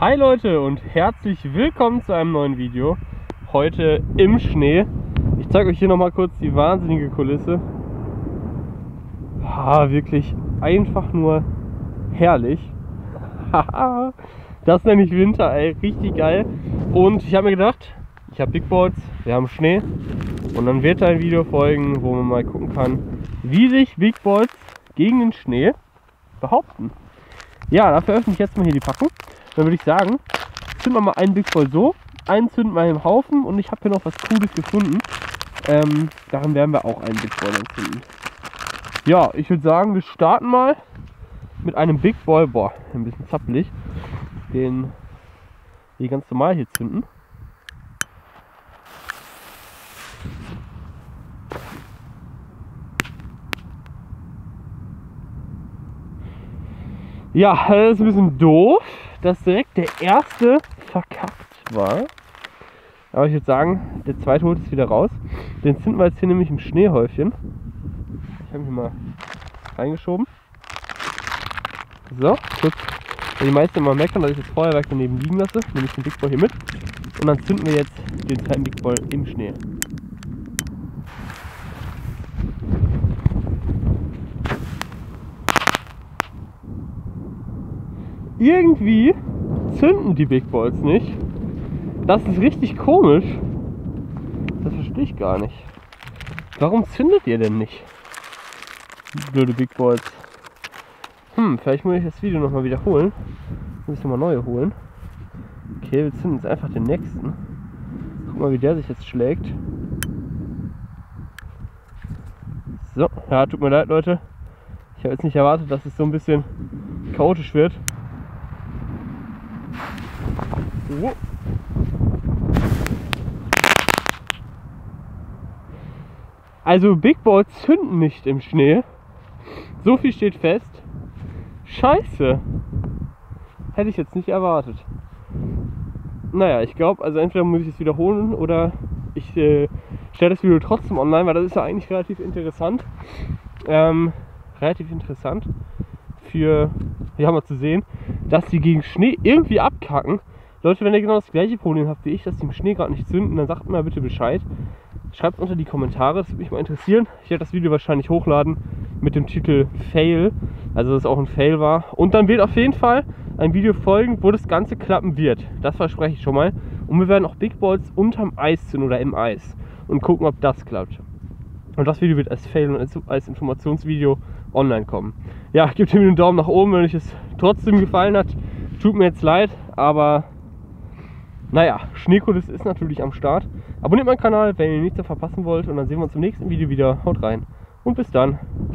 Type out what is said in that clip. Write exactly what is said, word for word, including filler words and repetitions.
Hi Leute und herzlich willkommen zu einem neuen Video. Heute im Schnee. Ich zeige euch hier nochmal kurz die wahnsinnige Kulisse. Ah, wirklich einfach nur herrlich. Das nenne ich Winter, ey. Richtig geil. Und ich habe mir gedacht, ich habe Big Balls, wir haben Schnee. Und dann wird da ein Video folgen, wo man mal gucken kann, wie sich Big Balls gegen den Schnee behaupten. Ja, dafür öffne ich jetzt mal hier die Packung. Dann würde ich sagen, zünden wir mal einen Big Ball so, einen zünden wir im Haufen und ich habe hier noch was Cooles gefunden. Ähm, daran werden wir auch einen Big Ball entzünden. Ja, ich würde sagen, wir starten mal mit einem Big Ball, boah, ein bisschen zappelig, den hier ganz normal hier zünden. Ja, das ist ein bisschen doof, dass direkt der erste verkackt war. Aber ich würde sagen, der zweite holt es wieder raus. Den zünden wir jetzt hier nämlich im Schneehäufchen. Ich habe ihn hier mal reingeschoben. So, kurz, weil die meisten immer meckern, dass ich das Feuerwerk daneben liegen lasse. Nehme ich den Big Ball hier mit. Und dann zünden wir jetzt den zweiten Big Ball im Schnee. Irgendwie zünden die Big Balls nicht. Das ist richtig komisch. Das verstehe ich gar nicht. Warum zündet ihr denn nicht? Blöde Big Balls. Hm, vielleicht muss ich das Video nochmal wiederholen. Muss ich nochmal neue holen. Okay, wir zünden jetzt einfach den nächsten. Guck mal, wie der sich jetzt schlägt. So, ja, tut mir leid, Leute. Ich habe jetzt nicht erwartet, dass es so ein bisschen chaotisch wird. Oh. Also Big Balls zünden nicht im Schnee. So viel steht fest. Scheiße. Hätte ich jetzt nicht erwartet. Naja, ich glaube, also entweder muss ich es wiederholen oder ich äh, stelle das Video trotzdem online, weil das ist ja eigentlich relativ interessant. Ähm, relativ interessant für, ja, mal zu sehen, dass die gegen Schnee irgendwie abkacken. Leute, wenn ihr genau das gleiche Problem habt wie ich, dass die im Schnee gerade nicht zünden, dann sagt mir bitte Bescheid. Schreibt es unter die Kommentare, das würde mich mal interessieren. Ich werde das Video wahrscheinlich hochladen mit dem Titel Fail, also dass es auch ein Fail war. Und dann wird auf jeden Fall ein Video folgen, wo das Ganze klappen wird. Das verspreche ich schon mal. Und wir werden auch Big Balls unterm Eis zünden oder im Eis und gucken, ob das klappt. Und das Video wird als Fail und als, als Informationsvideo online kommen. Ja, gebt mir einen Daumen nach oben, wenn euch es trotzdem gefallen hat. Tut mir jetzt leid, aber naja, Schneekulisse ist natürlich am Start. Abonniert meinen Kanal, wenn ihr nichts mehr verpassen wollt. Und dann sehen wir uns im nächsten Video wieder. Haut rein und bis dann.